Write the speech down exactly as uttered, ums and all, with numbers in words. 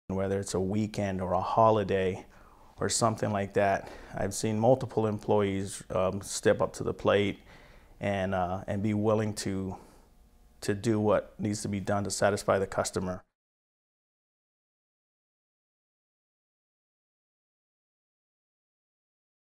Whether it's a weekend or a holiday or something like that, I've seen multiple employees um, step up to the plate and uh, and be willing to to do what needs to be done to satisfy the customer.